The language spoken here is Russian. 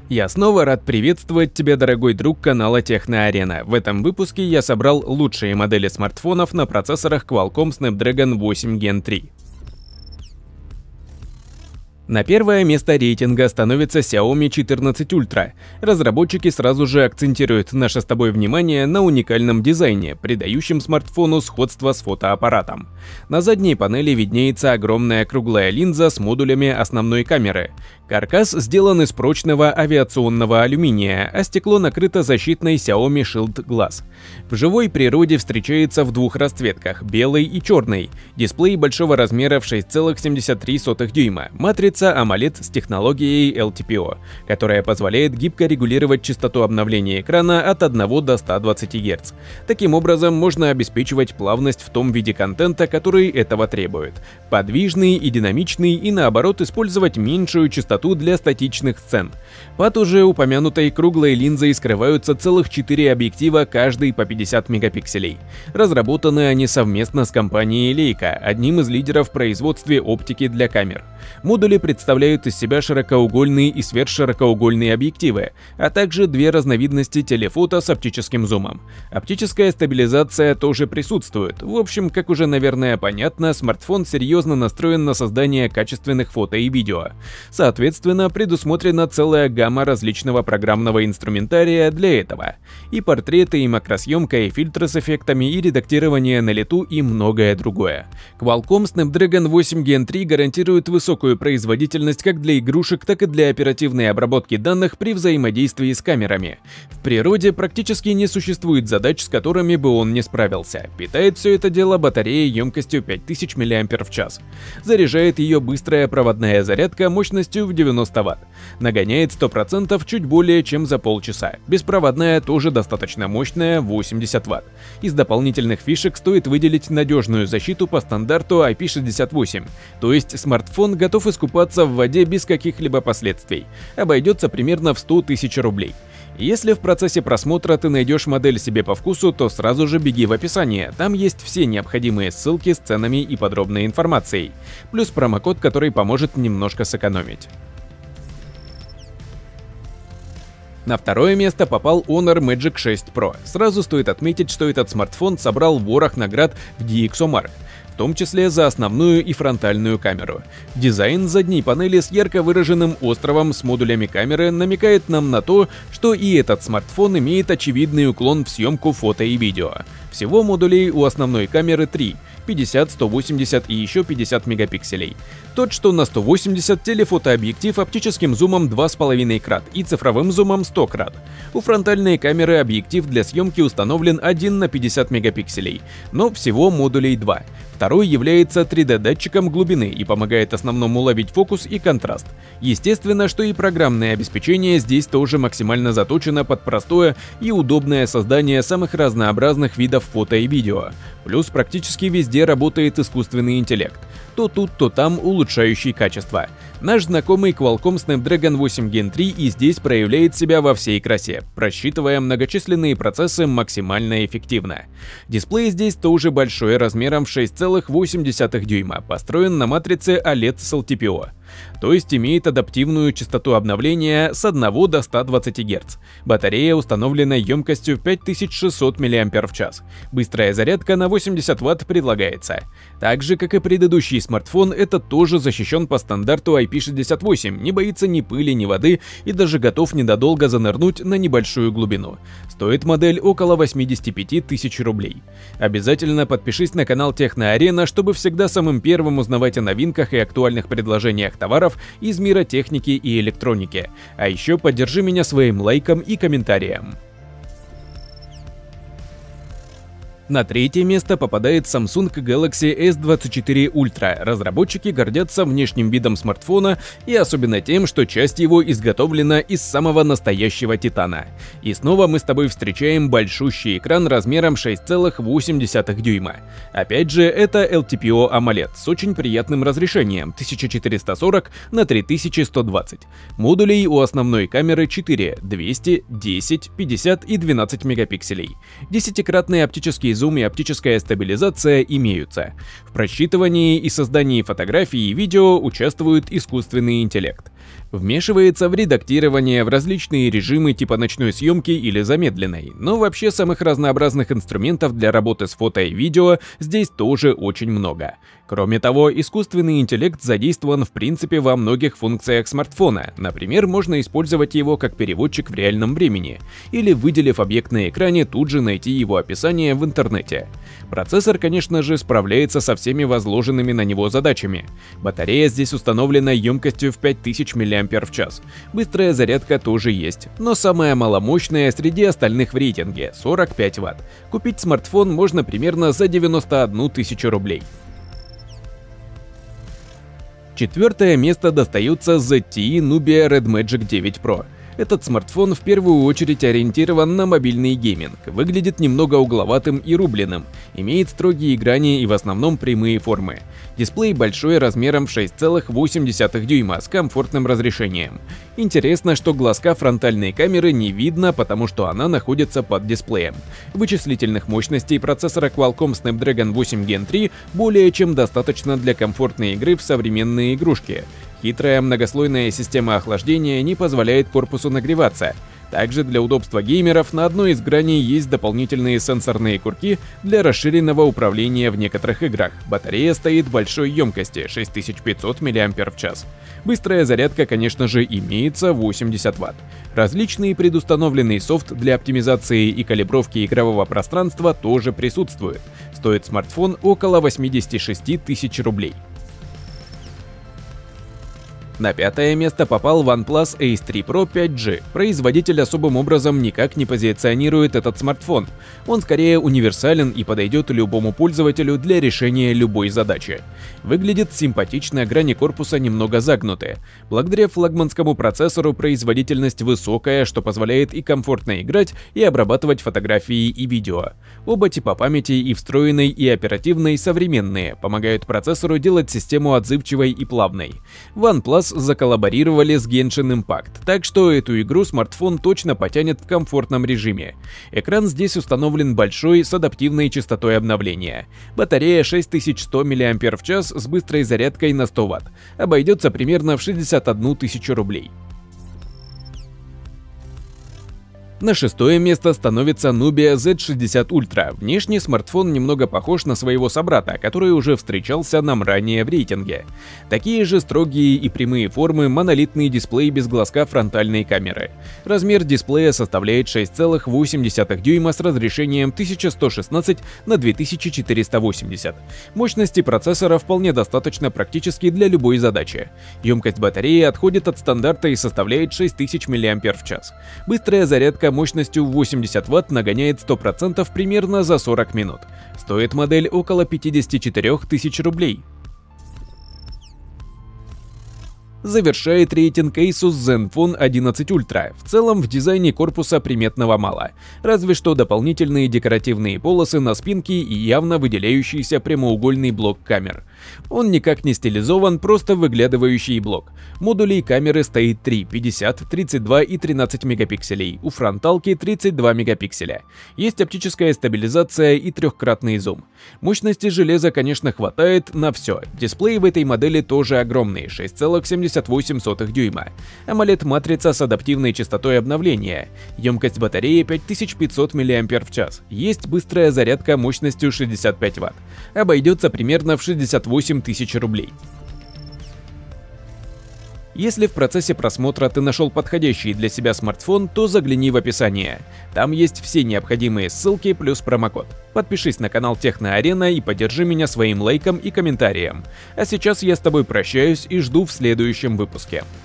Я снова рад приветствовать тебя, дорогой друг канала Техноарена. В этом выпуске я собрал лучшие модели смартфонов на процессорах Qualcomm Snapdragon 8 Gen 3. На первое место рейтинга становится Xiaomi 14 Ultra. Разработчики сразу же акцентируют наше с тобой внимание на уникальном дизайне, придающем смартфону сходство с фотоаппаратом. На задней панели виднеется огромная круглая линза с модулями основной камеры. Каркас сделан из прочного авиационного алюминия, а стекло накрыто защитной Xiaomi Shield Glass. В живой природе встречается в двух расцветках – белый и черный. Дисплей большого размера в 6,73 дюйма. Матрица AMOLED с технологией LTPO, которая позволяет гибко регулировать частоту обновления экрана от 1 до 120 Гц. Таким образом, можно обеспечивать плавность в том виде контента, который этого требует. Подвижный и динамичный, и наоборот использовать меньшую частоту для статичных сцен. Под уже упомянутой круглой линзой скрываются целых 4 объектива, каждый по 50 мегапикселей. Разработаны они совместно с компанией Leica, одним из лидеров в производстве оптики для камер. Модули представляют из себя широкоугольные и сверхширокоугольные объективы, а также две разновидности телефото с оптическим зумом. Оптическая стабилизация тоже присутствует. В общем, как уже, наверное, понятно, смартфон серьезно настроен на создание качественных фото и видео. Соответственно, предусмотрена целая гамма различного программного инструментария для этого. И портреты, и макросъемка, и фильтры с эффектами, и редактирование на лету, и многое другое. Qualcomm Snapdragon 8 Gen 3 гарантирует высокую производительность как для игрушек, так и для оперативной обработки данных при взаимодействии с камерами. В природе практически не существует задач, с которыми бы он не справился. Питает все это дело батареей емкостью 5000 мАч. Заряжает ее быстрая проводная зарядка мощностью в 90 Вт. Нагоняет 100% чуть более чем за полчаса. Беспроводная тоже достаточно мощная, 80 Вт. Из дополнительных фишек стоит выделить надежную защиту по стандарту IP68, то есть смартфон готов искупаться в воде без каких-либо последствий. Обойдется примерно в 100 тысяч рублей. Если в процессе просмотра ты найдешь модель себе по вкусу, то сразу же беги в описание, там есть все необходимые ссылки с ценами и подробной информацией, плюс промокод, который поможет немножко сэкономить. На второе место попал Honor Magic 6 Pro. Сразу стоит отметить, что этот смартфон собрал ворох наград в DxOMark, в том числе за основную и фронтальную камеру. Дизайн задней панели с ярко выраженным островом с модулями камеры намекает нам на то, что и этот смартфон имеет очевидный уклон в съемку фото и видео. Всего модулей у основной камеры 3. 50, 180 и еще 50 мегапикселей. Тот, что на 180, телефотообъектив оптическим зумом 2,5 крат и цифровым зумом 100 крат. У фронтальной камеры объектив для съемки установлен 1 на 50 мегапикселей, но всего модулей 2. Второй является 3D-датчиком глубины и помогает основному ловить фокус и контраст. Естественно, что и программное обеспечение здесь тоже максимально заточено под простое и удобное создание самых разнообразных видов фото и видео. Плюс практически везде работает искусственный интеллект. То тут, то там улучшающий качество. Наш знакомый Qualcomm Snapdragon 8 Gen 3 и здесь проявляет себя во всей красе, просчитывая многочисленные процессы максимально эффективно. Дисплей здесь тоже большой, размером в 6,8 дюйма, построен на матрице OLED с LTPO. То есть имеет адаптивную частоту обновления с 1 до 120 Гц. Батарея установлена емкостью 5600 мАч. Быстрая зарядка на 80 Вт предлагается. Так же, как и предыдущий смартфон, этот тоже защищен по стандарту IP68, не боится ни пыли, ни воды и даже готов ненадолго занырнуть на небольшую глубину. Стоит модель около 85 тысяч рублей. Обязательно подпишись на канал Техноарена, чтобы всегда самым первым узнавать о новинках и актуальных предложениях товаров из мира техники и электроники. А еще поддержи меня своим лайком и комментарием. На третье место попадает Samsung Galaxy S24 Ultra. Разработчики гордятся внешним видом смартфона и особенно тем, что часть его изготовлена из самого настоящего титана. И снова мы с тобой встречаем большущий экран размером 6,8 дюйма. Опять же, это LTPO AMOLED с очень приятным разрешением 1440 на 3120. Модулей у основной камеры 4, 200, 10, 50 и 12 мегапикселей. 10-кратный оптический высокий зум и оптическая стабилизация имеются. В просчитывании и создании фотографий и видео участвует искусственный интеллект. Вмешивается в редактирование, в различные режимы типа ночной съемки или замедленной, но вообще самых разнообразных инструментов для работы с фото и видео здесь тоже очень много. Кроме того, искусственный интеллект задействован в принципе во многих функциях смартфона. Например, можно использовать его как переводчик в реальном времени, или, выделив объект на экране, тут же найти его описание в интернете. Процессор, конечно же, справляется со всеми возложенными на него задачами. Батарея здесь установлена емкостью в 5000 мАч. Быстрая зарядка тоже есть, но самая маломощная среди остальных в рейтинге – 45 Вт. Купить смартфон можно примерно за 91 тысячу рублей. Четвертое место достается ZTE Nubia Red Magic 9 Pro. Этот смартфон в первую очередь ориентирован на мобильный гейминг, выглядит немного угловатым и рубленым, имеет строгие грани и в основном прямые формы. Дисплей большой размером в 6,8 дюйма с комфортным разрешением. Интересно, что глазка фронтальной камеры не видно, потому что она находится под дисплеем. Вычислительных мощностей процессора Qualcomm Snapdragon 8 Gen 3 более чем достаточно для комфортной игры в современные игрушки. Хитрая многослойная система охлаждения не позволяет корпусу нагреваться. Также для удобства геймеров на одной из граней есть дополнительные сенсорные курки для расширенного управления в некоторых играх. Батарея стоит большой емкости – 6500 мАч. Быстрая зарядка, конечно же, имеется 80 Вт. Различный предустановленный софт для оптимизации и калибровки игрового пространства тоже присутствует. Стоит смартфон около 86 тысяч рублей. На пятое место попал OnePlus Ace 3 Pro 5G. Производитель особым образом никак не позиционирует этот смартфон. Он скорее универсален и подойдет любому пользователю для решения любой задачи. Выглядит симпатично, грани корпуса немного загнуты. Благодаря флагманскому процессору производительность высокая, что позволяет и комфортно играть, и обрабатывать фотографии и видео. Оба типа памяти, и встроенной, и оперативной, современные, помогают процессору делать систему отзывчивой и плавной. OnePlus заколлаборировали с Genshin Impact, так что эту игру смартфон точно потянет в комфортном режиме. Экран здесь установлен большой с адаптивной частотой обновления. Батарея 6100 мАч с быстрой зарядкой на 100 Вт. Обойдется примерно в 61 тысячу рублей. На шестое место становится Nubia Z60 Ultra. Внешне смартфон немного похож на своего собрата, который уже встречался нам ранее в рейтинге. Такие же строгие и прямые формы, монолитный дисплей без глазка фронтальной камеры. Размер дисплея составляет 6,8 дюйма с разрешением 1116 на 2480. Мощности процессора вполне достаточно практически для любой задачи. Емкость батареи отходит от стандарта и составляет 6000 мАч. Быстрая зарядка мощностью 80 Вт нагоняет 100% примерно за 40 минут. Стоит модель около 54 тысяч рублей. Завершает рейтинг Asus Zenfone 11 Ultra. В целом в дизайне корпуса приметного мало, разве что дополнительные декоративные полосы на спинке и явно выделяющийся прямоугольный блок камер. Он никак не стилизован, просто выглядывающий блок. Модулей камеры стоит 3, 50, 32 и 13 мегапикселей, у фронталки 32 мегапикселя. Есть оптическая стабилизация и трехкратный зум. Мощности железа, конечно, хватает на все. Дисплей в этой модели тоже огромный, 6,78 дюйма. AMOLED-матрица с адаптивной частотой обновления. Емкость батареи 5500 мАч. Есть быстрая зарядка мощностью 65 Вт. Обойдется примерно в 68 тысяч рублей. Если в процессе просмотра ты нашел подходящий для себя смартфон, то загляни в описание. Там есть все необходимые ссылки плюс промокод. Подпишись на канал Техноарена и поддержи меня своим лайком и комментарием. А сейчас я с тобой прощаюсь и жду в следующем выпуске.